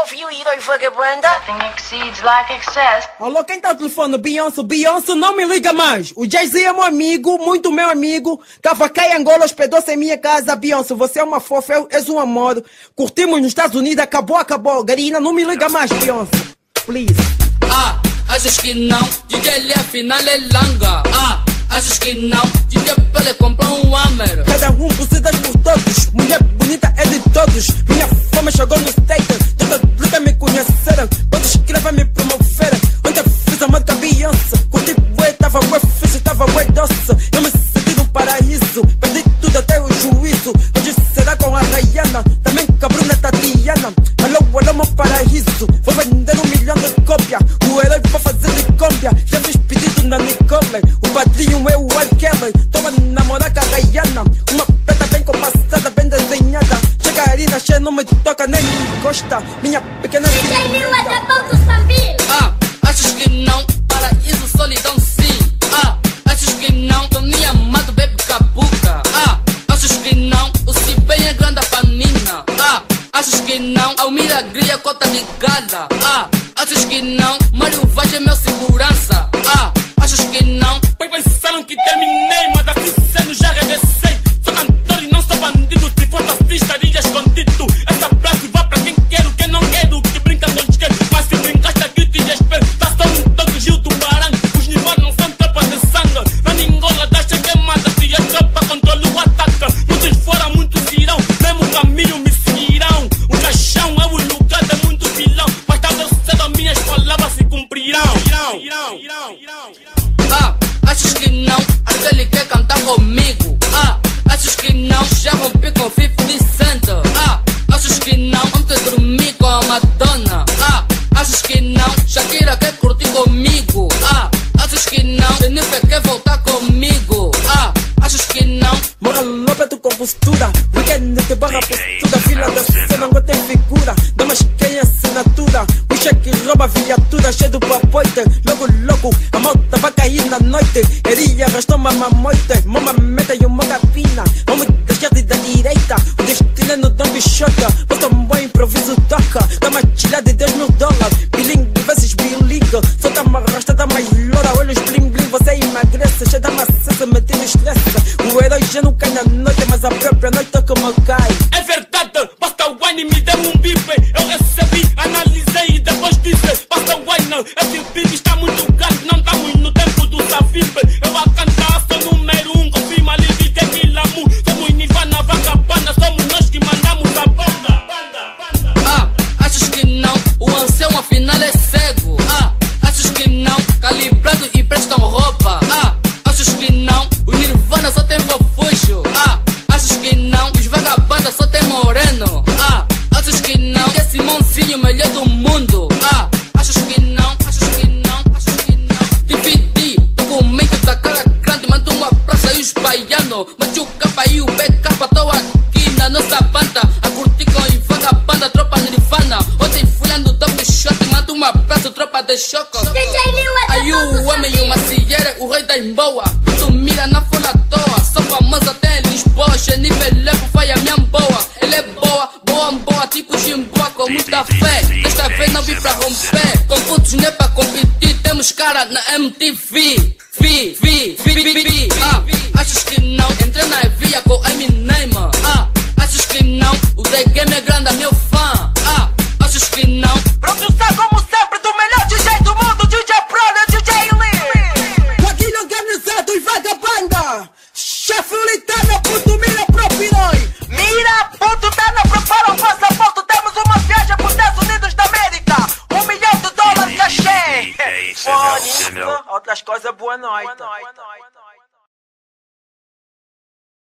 ouvido, vagabunda? Nothing exceeds like excess. Alô, quem tá no telefone? Beyoncé. Beyoncé, não me liga mais. O Jay-Z é meu amigo, muito meu amigo. Tava cá em Angola, hospedou-se em minha casa. Beyoncé, você é uma fofa, és um amor. Curtimos nos Estados Unidos, acabou. Garina, não me liga mais, Beyoncé. Please. Achas que não? DJ ele afinal é langa. Achas que não? DJ Pele comprou um Hammer. Cada um precisa por todos. Mulher bonita é de todos. Minha fama chegou no state. Toda luta me conheceram. Todos querem me promover. Ontem fiz a música Beyoncé. Curti bué, tava bué fixe, tava bué doce. Eu me senti no paraíso. Perdi tudo até o juízo. Hoje será com a Rihanna. Também com a Bruna Tatiana. Alô, meu paraíso. Vou vender 1 milhão de cópias. O herói vou fazer de cópia. Já fiz pedido na Nicole. O padrinho é o R. Kelly. Tô a namorar com a Rihanna. Uma preta bem compassada, bem desenhada. Chega a Arina, cheia, não me toca nem me encosta. Minha pequena DJ Lil é da Ponto Sambil. Achas que não? Paraíso, solidão sim. Achas que não? Tô me amado, bebe capuca. Achas que não? O Cibem é grande a panina. Achas que não? Almira Gria, cota de gala. Achas que não? Mário Vaz é meu segurança. Achas que não? Pois pensaram que terminei, mas assim sendo já regressei. Sou cantor e não sou bandido. Se for assim estaria escondido. Essa frase vai pra quem quero, quem não quero. Que brinca não esquece, mas se brincaste aqui te espero. Tá só um toque, Gil Tubarão. Os níveis não são tropas de sangue. Na Ningola das queimadas, se a tropa controla o ataque. Muitos fora, muitos irão. Mesmo caminho me seguirão. O caixão é o lugar de muito vilão. Mas talvez cedo minhas palavras se cumprirão. Achas que não? Aquele quer cantar comigo. Achas que não? Já rompi com 50 Cent. Achas que não? Ontem dormi com a Madonna. Achas que não? Shakira quer curtir comigo. Achas que não? Jennifer quer voltar comigo. Achas que não? Mora López com postura. Weekend te barra postura. Vila da cena, não tem figura. Damas quem é assinatura. O cheque rouba viatura. Cheio do papoite. Logo, a malta vai cair na noite. Heria arrastou-me a mamoite. Mama meta e uma capina. Vamos da esquerda e da direita. O destino é no Dom Bichota. Bota um bom improviso, toca. Dá uma tilha de 10 mil dólares. Bilingue vezes biliga. Solta uma arrastada mais loura. Olhos bling bling, você emagrece. Cheia da maciça, metendo estresse. O herói já não cai na noite, mas a própria noite é como cai. É verdade, basta o wine me deu um bife. Eu recebi, analisei e depois disse: basta o wine, esse bife está muito grande. Não estamos no tempo do Safipe. Eu a cantar, sou número 1, confirma ali de Tequilamu. Somos Nirvana, vagabanda, somos nós que mandamos a banda. Achas que não? O ancião afinal é cego. Achas que não? Calibrado e prestam roupa. Achas que não? O Nirvana só tem fofuxo. Achas que não? Os vagabanda só tem moreno. Achas que não? Que é Simoncinho, melhor do mundo. Achas que não? Achas que não? Achas que não? Dividi, documento da cara grande. Manda uma praça e os baianos. Mete o capa e o BK, tô aqui na nossa banda. A curtir com o vagabanda, tropa Nirvana. Ontem fui lá no Dom Shot, manda uma praça, tropa de choco. DJ Lil é da Aí Ponto o homem e o Sambil. macieira, o rei da emboa. Tu mira na folha à toa. Sou famosa até em Lisboa. Jennifer levo, vai a minha boa. Ela é boa, tipo Jimboa com muita fé. Desta vez não vim pra romper. Com putos nem pra competir. Temos cara na MTV. Achas que não? Entrei na via com Eminem. Achas que não? O The Game é grande, é meu fã. Achas que não? Produção como sempre do melhor DJ do mundo, DJ Prona, DJ Lee. Guaguinho organizado e vagabanda. Chefe Litana, puto, mira pro piroi. Mira, puto, tá no prepara o passaporte. Temos uma viagem para os Estados Unidos da América. $1 milhão cachê. Fone, outras coisas, boa noite.